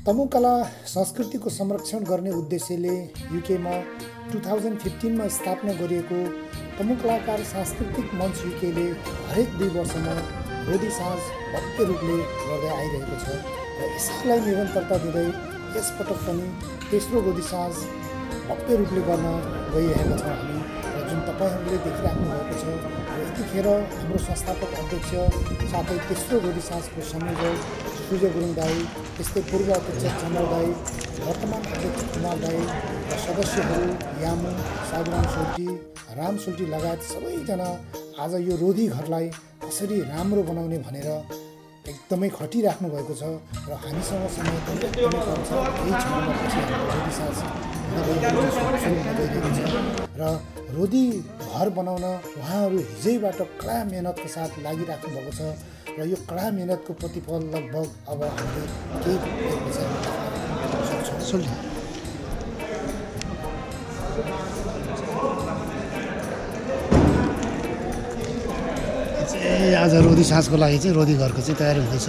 तमु कला संस्कृतिको संरक्षण गर्ने उद्देश्यले युकेमा 2015 मा स्थापना गरिएको तमु कलाकार सांस्कृतिक मञ्च युकेले हरेक 2 वर्षमा रोधी साँझ भव्य रूपले गर्दै आइरहेको छ र यसलाई निरन्तरता दिँदै यसपटक पनि तेस्रो रोधी साँझ भव्य रूपले गर्न गइरहेका छौँ हामी र जुन तपाईहरूले देखिराख्नु भएको छ र यतिखेर हाम्रो संस्थापक अध्यक्ष साथै तेस्रो रोधी साँझको संयोजक सूर्य गुरुङ दाई, त्यस्तै पूर्व अध्यक्ष चन्द्र दाई, वर्तमान अध्यक्ष कुमार दाई र सदस्यहरू यामु, साधुराम सोल्टी, राम सोल्टी लगायत सबैजना आज यो रोधी घरलाई कसरी राम्रो बनाउने भनेर एकदमै खटिराख्नु भएको छ र हामीसँग समय पनि एकदमै कम छ। केही क्षणमा पछि हाम्रो रोधी साँझ गइरहेको छ र रोधी घर बनाउन उहाँहरू हिजैबाट कडा मेहनतको साथ लागिराख्नु भएको छ र यो कडा मेहनतको प्रतिफल लगभग अब हामीले केही सक्छौँ। आज रोधी साँझको लागि चाहिँ रोधी घरको चाहिँ तयारी हुँदैछ।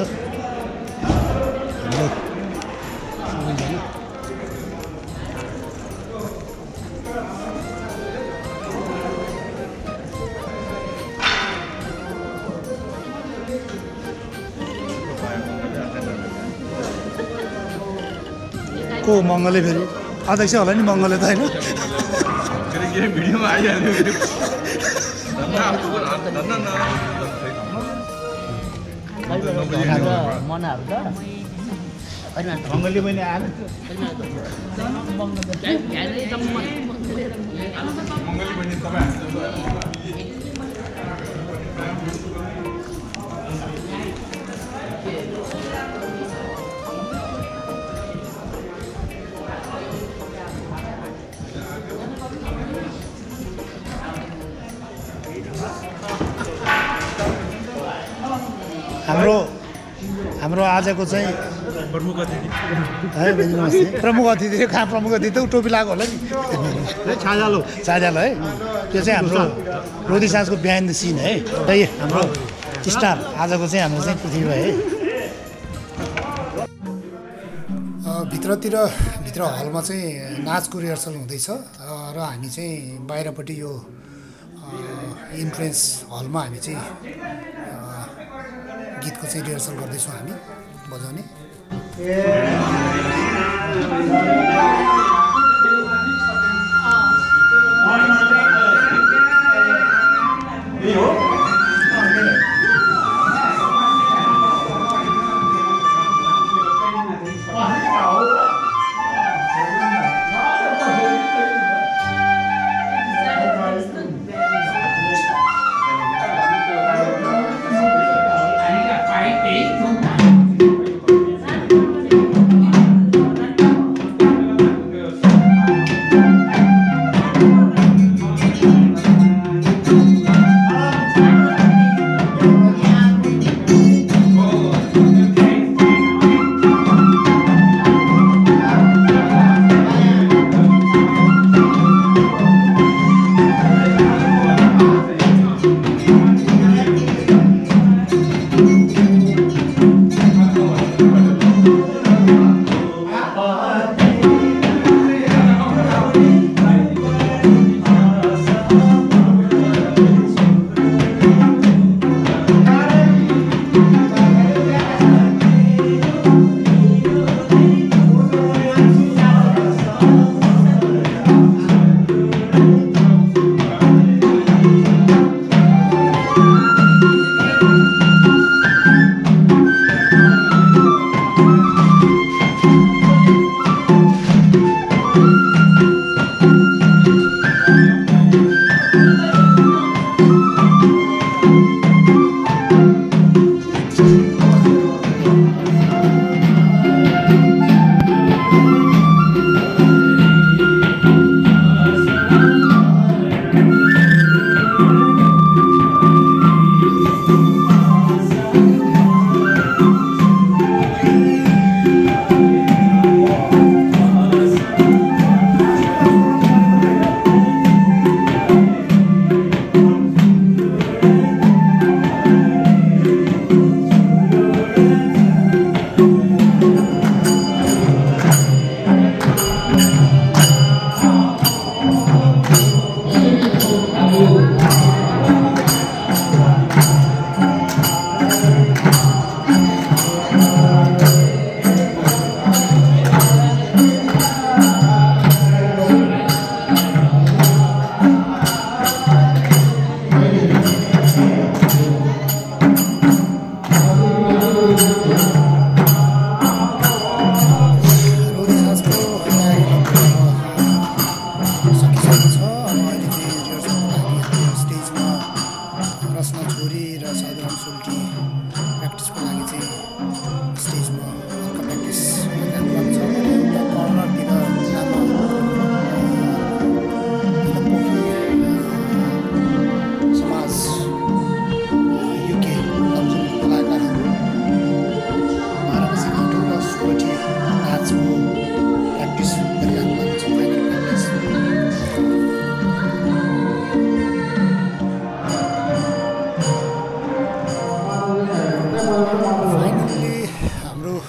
को मङ्गले फेरि अध्यक्ष होला नि मङ्गले त होइन भिडियोमा आइहाल्यो मङ्गले पनि आयो हाम्रो आजको चाहिँ प्रमुख अतिथि प्रमुख अतिथि कहाँ प्रमुख अतिथि त टोपी लगाएको होला नि छाजालो है त्यो चाहिँ हाम्रो रोधी साँझको बिहाइन्ड द सिन है। त्यही हाम्रो स्टार आजको चाहिँ हाम्रो चाहिँ पृथ्वी है। भित्र हलमा चाहिँ नाचको रिहर्सल हुँदैछ र हामी चाहिँ बाहिरपट्टि यो इन्ट्रेन्स हलमा हामी चाहिँ गीतको चाहिँ रिहर्सल गर्दैछौँ हामी बजाउने।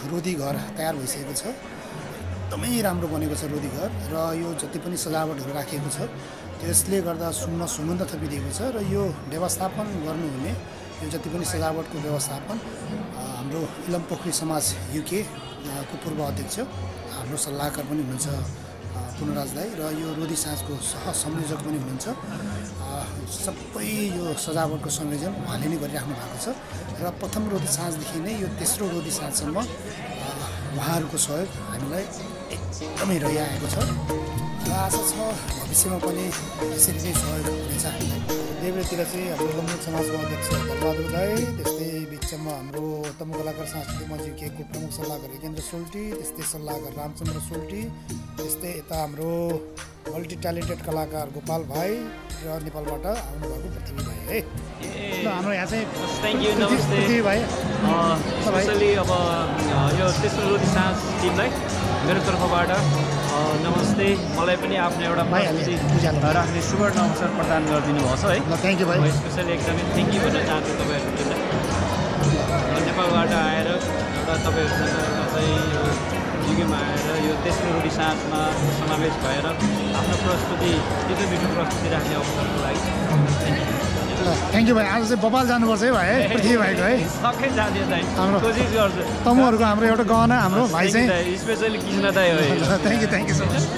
रोधी घर तयार भइसकेको छ। एकदमै राम्रो बनेको छ रोधी घर र यो जति पनि सजावटहरू राखिएको छ त्यसले गर्दा सुगन्ध थपिदिएको छ र यो व्यवस्थापन गर्नुहुने यो जति पनि सजावटको व्यवस्थापन हाम्रो इलम पोखरी समाज युके को पूर्व अध्यक्ष हाम्रो सल्लाहकार पनि हुनुहुन्छ पुनराज दाई र यो रोधी साँझको सह संयोजक पनि हुनुहुन्छ। सबै यो सजावटको संयोजन उहाँले नै गरिराख्नु भएको छ र प्रथम रोधी साँझदेखि नै यो तेस्रो रोधी साँझसम्म उहाँहरूको सहयोग हामीलाई एकदमै रहिआएको छ र आशा छ भविष्यमा पनि यसरी नै सहयोग हुनेछ हामीलाई। देब्रेतिर चाहिँ हाम्रो लम्बुङ समाजको अध्यक्ष बहादुर दाई, त्यस्तै बिचमा हाम्रो तमु कलाकार सांस्कृतिक मञ्च युकेको प्रमुख सल्लाहकार योगेन्द्र सोल्टी, त्यस्तै सल्लाहकार रामचन्द्र सोल्टी, त्यस्तै यता हाम्रो मल्टी ट्यालेन्टेड कलाकार गोपाल भाइ र नेपालबाट आउनुभएको पृथ्वी भाइ है। ल हाम्रो यहाँ चाहिँ थ्याङ्क यू, नमस्ते पृथ्वी भाइ। स्पेसली अब यो तेस्रो रोधी साँझ टिमलाई मेरो तर्फबाट नमस्ते। मलाई पनि आफ्नो एउटा राख्ने सुवर्ण अवसर प्रदान गरिदिनु भएको छ है। थ्याङ्क यू भाइ। स्पेसली एकदमै थ्याङ्क यू भन्न चाहन्छु तपाईँहरूलाई। नेपालबाट आएर एउटा तपाईँहरूसँग चाहिँ युकेमा आएर यो तेस्रो रोधी साँझमा समावेश भएर आफ्नो प्रस्तुति यति मिठो प्रस्तुति राख्ने अवसरको लागि थ्याङ्क यू भाइ। आज चाहिँ बपाल जानुपर्छ है भाइ, पृथ्वी भाइको है। सबै जाने हाम्रो कोसिस गर्छु। तमुहरूको हाम्रो एउटा गहना हाम्रो भाइ चाहिँ स्पेसली कृष्ण दाइ हो। Thank you so much.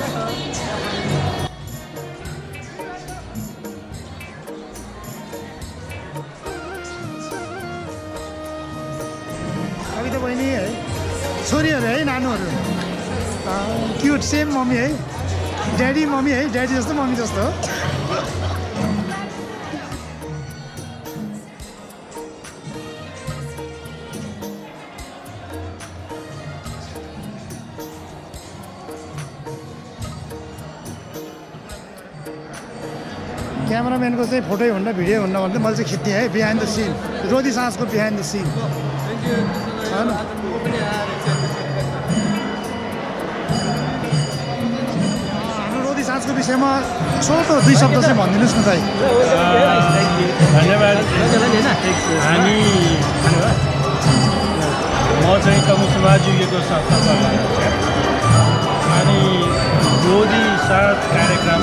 Kavita बहिनी है, छोरीहरू है, नानुहरू क्युट सेम मम्मी है, ड्याडी मम्मी है, ड्याडी जस्तो मम्मी जस्तो हो। क्यामेराम्यानको चाहिँ फोटो हुन्न भिडियो हुन्न भन्दा मैले चाहिँ खिच्थेँ है बिहाइन्ड द सिन, रोधी साँझको बिहाइन्ड द सिन होइन। हाम्रो रोधी साँझको विषयमा छोटो 2 शब्द चाहिँ भनिदिनुहोस् न दाइ। धन्यवाद। हामी म चाहिँ तमु समाज युकेको संस्थापक अनि रोधी साँझ कार्यक्रम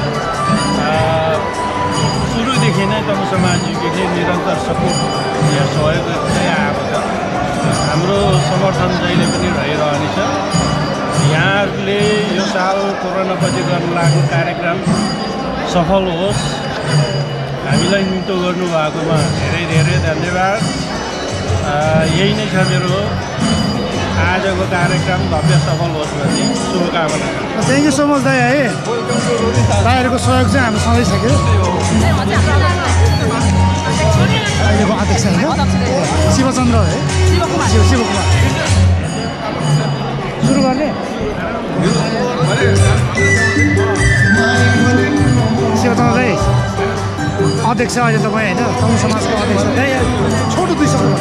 सुरुदेखि नै तमु समाज युकेले निरन्तर सपोर्ट या सहयोग गर्दै आएको छ। हाम्रो समर्थन जहिले पनि रहिरहनेछ। यहाँहरूले यो साल कोरोनापछि गर्न लागेको कार्यक्रम सफल होस्, हामीलाई निम्तो गर्नुभएकोमा धेरै धेरै धन्यवाद। यही नै छ मेरो आजको कार्यक्रम भव्य सफल होस् भन्ने शुभकामना। थ्याङ्क यू सो मच दाइ है। दाइहरूको सहयोग चाहिँ हाम्रो सँगै छ कि अहिलेको अध्यक्ष होइन शिवचन्द्र है, शिवकुमार। सुरु गर्ने शिवचन्द्र दाइ अध्यक्ष अहिले तपाईँ होइन तमु समाजको अध्यक्ष दाइ। छोटो 2 शब्द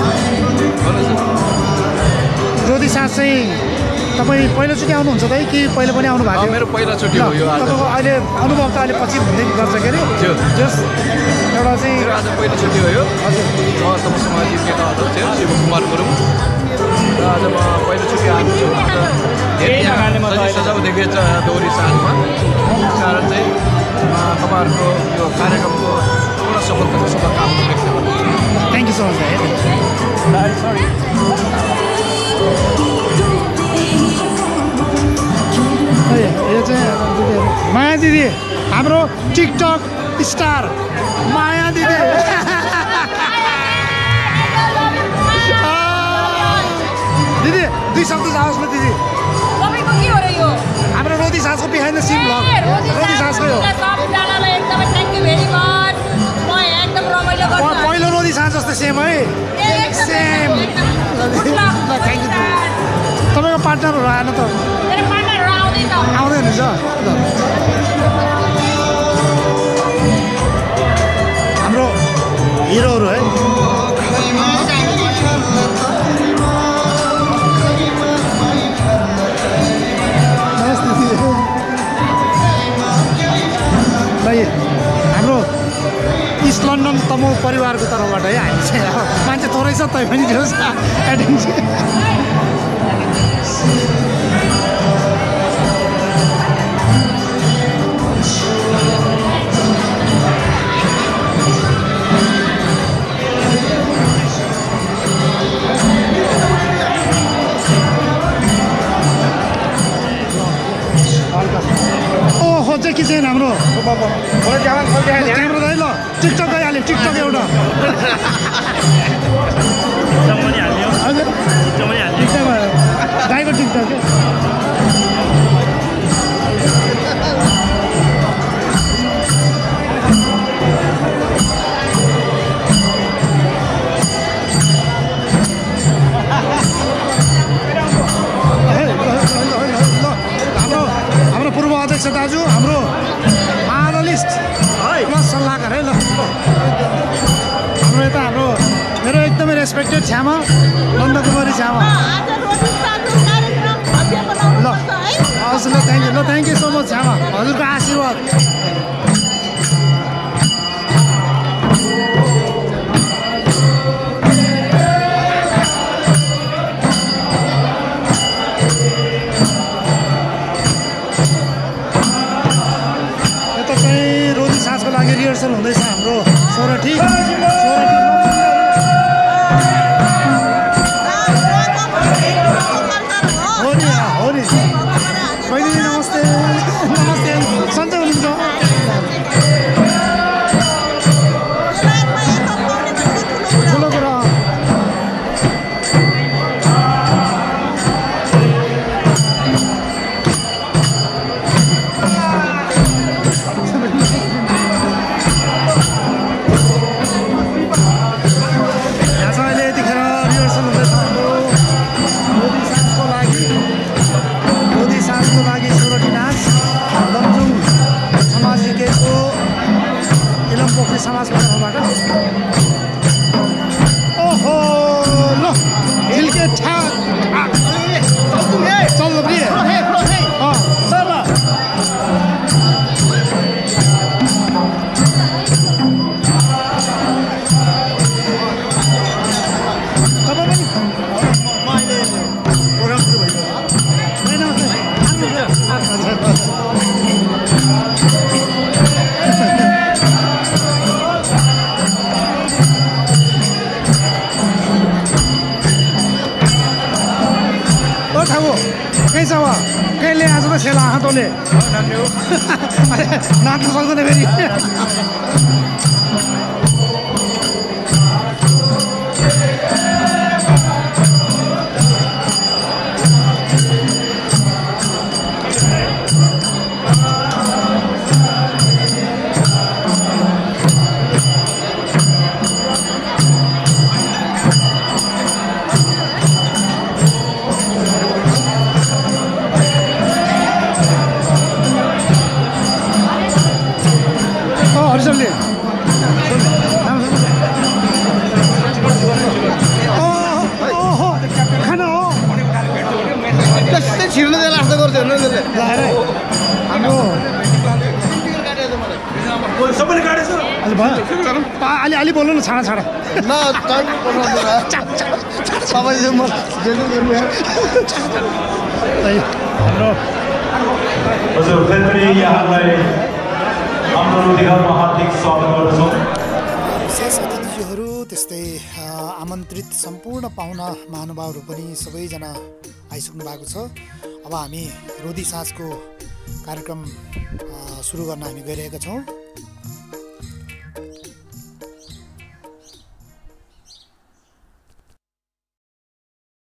रोधी साँझ चाहिँ तपाईँ पहिलोचोटि आउनुहुन्छ दाइ कि पहिले पनि आउनु भएको? मेरो पहिलोचोटि हो यो। तपाईँको अहिले अनुभव त अहिले पछि हुँदै गर्छ के अरे जस एउटा चाहिँ आज पहिलोचोटि हो यो। हजुर म तमु समाज युकेका अध्यक्ष शिवकुमार गुरुङ र आज म पहिलोचोटि आएको छु। धेरै सजाउ देखिएछ रोधी साँझमा, कारण चाहिँ तपाईँहरूको यो कार्यक्रमको पूर्ण सफलताको शुभकामना व्यक्त गर्छु। थ्याङ्क यू सो मच दाइ। सरी यो चाहिँ माया दिदी, हाम्रो टिकटक स्टार माया दिदी। दिदी 2 शब्द जाओस् न दिदी। तपाईको के हो र यो? हाम्रो रोधी साँझको बिहाइन्ड द सिन भ्लग रोधी साँझको हो। सबैजनालाई एकदमै थ्याङ्क यू भेरी मच। म एकदम रमाइलो गर्छु। पहिलो रोधी साँझ जस्तो सेम है, सेम। Thank you. तपाईँको पार्टनरहरू आएन त? मेरो पार्टनरहरू आउँदैछ। आउँदै हुनुहुन्छ? हाम्रो हिरोहरू है। हाम्रो इस्ट लन्डन तमु परिवारको तर्फबाट है हामी चाहिँ अब मान्छे थोरै छ तै पनि जोस् एडिङ चाहिँ चाहिँ के चाहिँ हाम्रो क्यामेरा दाइ ल टिकटक गइहाल्यो टिकटक एउटा हजुर टिकटक दाइको टिकटक के पूर्व अध्यक्ष दाजु हाम्रो माडलिस्ट प्लस सल्लाहकार है ल हाम्रो यता हाम्रो मेरो एकदमै रेस्पेक्टेड छ्यामा नन्दकुमारी छ्यामा ल हस् ल थ्याङ्क यू सो मच छ्यामा हजुरको आशीर्वाद रिहर्सल हुँदैछ हाम्रो सोरठी हो नि बहिनी नमस्ते नमस्ते सन्चै हुनुहुन्छ ठुलो कुरा समाजको तर्फबाट ओहो ल झिल्के ठाक चल प्रिय कहीँ छ कहिले आज त सेला आँखा तँले नाच्नु सक्दैन फेरि अलि बोल्नु न छाडा छाडा ल तपाईँ म हजुर फेरि पनि यहाँलाई हाम्रो रोटीघरमा हार्दिक स्वागत गर्दछौँ। विशेष अतिथिहरू त्यस्तै आमन्त्रित सम्पूर्ण पाहुना महानुभावहरू पनि सबैजना आइसक्नु भएको छ। अब हामी रोधी साँझको कार्यक्रम सुरु गर्न हामी गइरहेका छौँ।